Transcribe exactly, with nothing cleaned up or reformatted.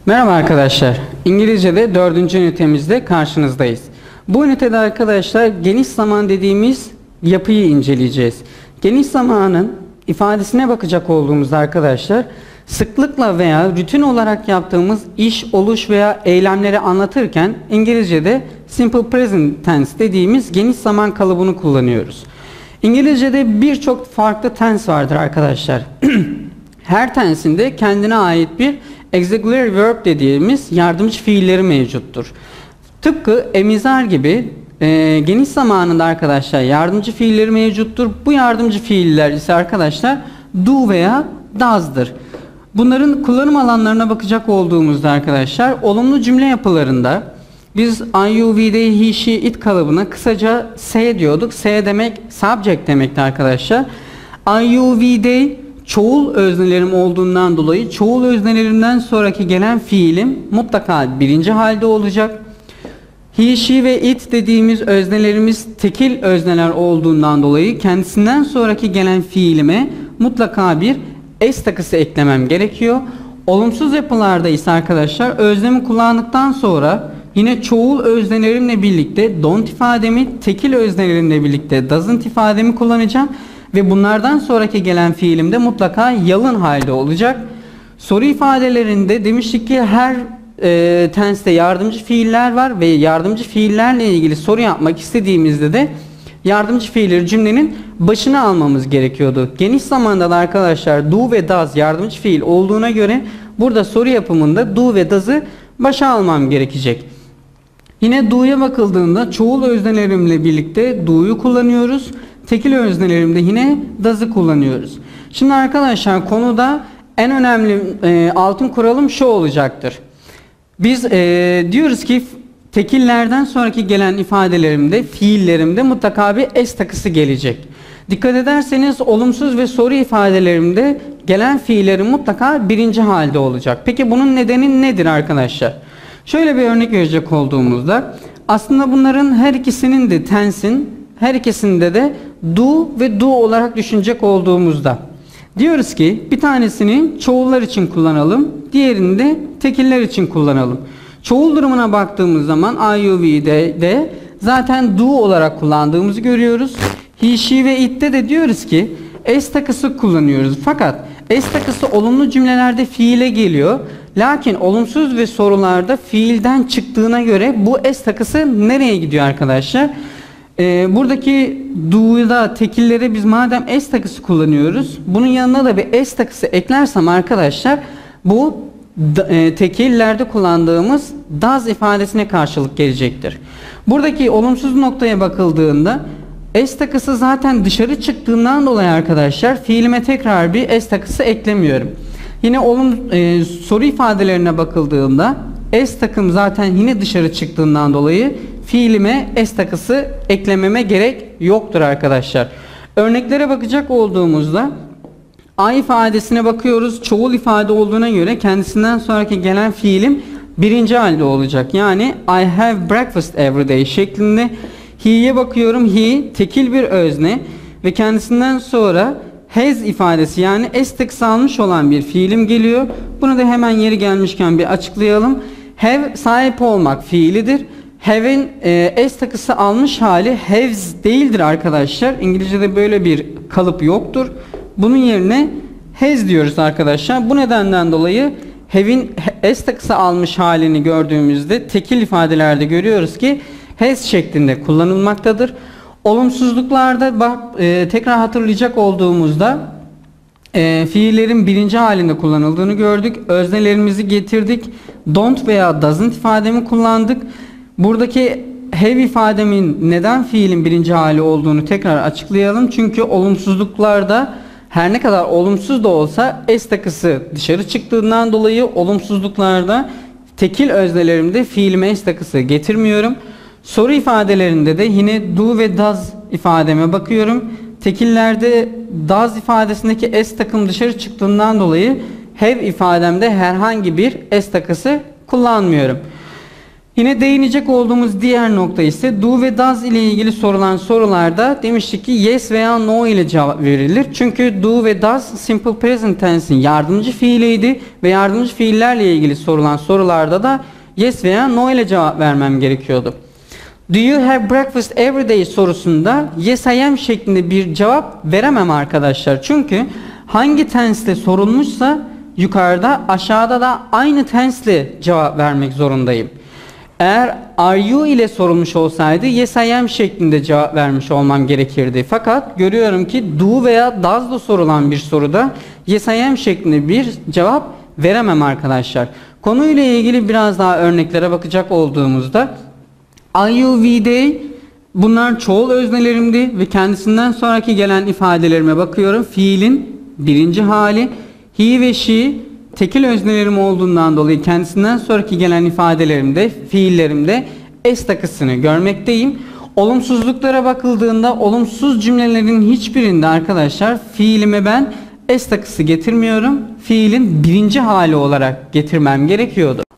Merhaba arkadaşlar. İngilizce'de dördüncü ünitemizde karşınızdayız. Bu ünitede arkadaşlar geniş zaman dediğimiz yapıyı inceleyeceğiz. Geniş zamanın ifadesine bakacak olduğumuzda arkadaşlar sıklıkla veya rutin olarak yaptığımız iş, oluş veya eylemleri anlatırken İngilizce'de simple present tense dediğimiz geniş zaman kalıbını kullanıyoruz. İngilizce'de birçok farklı tense vardır arkadaşlar. Her tensinde kendine ait bir auxiliary verb dediğimiz yardımcı fiilleri mevcuttur. Tıpkı emizar gibi e, geniş zamanında arkadaşlar yardımcı fiilleri mevcuttur. Bu yardımcı fiiller ise arkadaşlar do veya does'dır. Bunların kullanım alanlarına bakacak olduğumuzda arkadaşlar olumlu cümle yapılarında biz I, you, we, they, he, she, it kalıbına kısaca say diyorduk. Say demek subject demekti arkadaşlar. I, you, we, they çoğul öznelerim olduğundan dolayı çoğul öznelerimden sonraki gelen fiilim mutlaka birinci halde olacak. He, she ve it dediğimiz öznelerimiz tekil özneler olduğundan dolayı kendisinden sonraki gelen fiilime mutlaka bir s takısı eklemem gerekiyor. Olumsuz yapılarda ise arkadaşlar öznemi kullandıktan sonra yine çoğul öznelerimle birlikte don't ifademi, tekil öznelerimle birlikte doesn't ifademi kullanacağım. Ve bunlardan sonraki gelen fiilim de mutlaka yalın halde olacak. Soru ifadelerinde demiştik ki her e, tense'te yardımcı fiiller var ve yardımcı fiillerle ilgili soru yapmak istediğimizde de yardımcı fiilleri cümlenin başına almamız gerekiyordu. Geniş zamanda da arkadaşlar do ve does yardımcı fiil olduğuna göre burada soru yapımında do ve does'ı başa almam gerekecek. Yine do'ya bakıldığında çoğul öznelerimle birlikte do'yu kullanıyoruz. Tekil öznelerimde yine does'ı kullanıyoruz. Şimdi arkadaşlar konuda en önemli e, altın kuralım şu olacaktır. Biz e, diyoruz ki tekillerden sonraki gelen ifadelerimde, fiillerimde mutlaka bir s takısı gelecek. Dikkat ederseniz olumsuz ve soru ifadelerimde gelen fiillerim mutlaka birinci halde olacak. Peki bunun nedeni nedir arkadaşlar? Şöyle bir örnek verecek olduğumuzda aslında bunların her ikisinin de tense'in her ikisinde de do ve do olarak düşünecek olduğumuzda diyoruz ki bir tanesini çoğullar için kullanalım, diğerini de tekiller için kullanalım. Çoğul durumuna baktığımız zaman I, you, we, they de zaten do olarak kullandığımızı görüyoruz. He, she ve it'te de diyoruz ki s takısı kullanıyoruz. Fakat s takısı olumlu cümlelerde fiile geliyor. Lakin olumsuz ve sorularda fiilden çıktığına göre bu s takısı nereye gidiyor arkadaşlar? Ee, buradaki do'da tekillere biz madem s takısı kullanıyoruz, bunun yanına da bir s takısı eklersem arkadaşlar bu e, tekillerde kullandığımız does ifadesine karşılık gelecektir. Buradaki olumsuz noktaya bakıldığında s takısı zaten dışarı çıktığından dolayı arkadaşlar fiilime tekrar bir s takısı eklemiyorum. Yine olum, e, soru ifadelerine bakıldığında s takım zaten yine dışarı çıktığından dolayı fiilime s takısı eklememe gerek yoktur arkadaşlar. Örneklere bakacak olduğumuzda I ifadesine bakıyoruz. Çoğul ifade olduğuna göre kendisinden sonraki gelen fiilim birinci halde olacak. Yani I have breakfast every day şeklinde. He'ye bakıyorum. He tekil bir özne ve kendisinden sonra has ifadesi yani s takısı almış olan bir fiilim geliyor. Bunu da hemen yeri gelmişken bir açıklayalım. Have sahip olmak fiilidir. Have'in e, s takısı almış hali haves değildir arkadaşlar. İngilizce'de böyle bir kalıp yoktur. Bunun yerine has diyoruz arkadaşlar. Bu nedenden dolayı have'in s takısı almış halini gördüğümüzde tekil ifadelerde görüyoruz ki has şeklinde kullanılmaktadır. Olumsuzluklarda bak, e, tekrar hatırlayacak olduğumuzda e, fiillerin birinci halinde kullanıldığını gördük. Öznelerimizi getirdik. Don't veya doesn't ifademi kullandık. Buradaki have ifademin neden fiilin birinci hali olduğunu tekrar açıklayalım. Çünkü olumsuzluklarda her ne kadar olumsuz da olsa s takısı dışarı çıktığından dolayı olumsuzluklarda tekil öznelerimde fiilime s takısı getirmiyorum. Soru ifadelerinde de yine do ve does ifademe bakıyorum. Tekillerde does ifadesindeki s takım dışarı çıktığından dolayı have ifademde herhangi bir s takısı kullanmıyorum. Yine değinecek olduğumuz diğer nokta ise do ve does ile ilgili sorulan sorularda demiştik ki yes veya no ile cevap verilir. Çünkü do ve does simple present tense'in yardımcı fiiliydi ve yardımcı fiillerle ilgili sorulan sorularda da yes veya no ile cevap vermem gerekiyordu. Do you have breakfast every day sorusunda yes I am şeklinde bir cevap veremem arkadaşlar. Çünkü hangi tense ile sorulmuşsa yukarıda aşağıda da aynı tense ile cevap vermek zorundayım. Eğer are you ile sorulmuş olsaydı yes I am şeklinde cevap vermiş olmam gerekirdi. Fakat görüyorum ki do veya does ile sorulan bir soruda yes I am şeklinde bir cevap veremem arkadaşlar. Konuyla ilgili biraz daha örneklere bakacak olduğumuzda I, you, we, they bunlar çoğul öznelerimdi ve kendisinden sonraki gelen ifadelerime bakıyorum. Fiilin birinci hali. He ve she tekil öznelerim olduğundan dolayı kendisinden sonraki gelen ifadelerimde, fiillerimde s takısını görmekteyim. Olumsuzluklara bakıldığında olumsuz cümlelerin hiçbirinde arkadaşlar fiilime ben s takısı getirmiyorum. Fiilin birinci hali olarak getirmem gerekiyordu.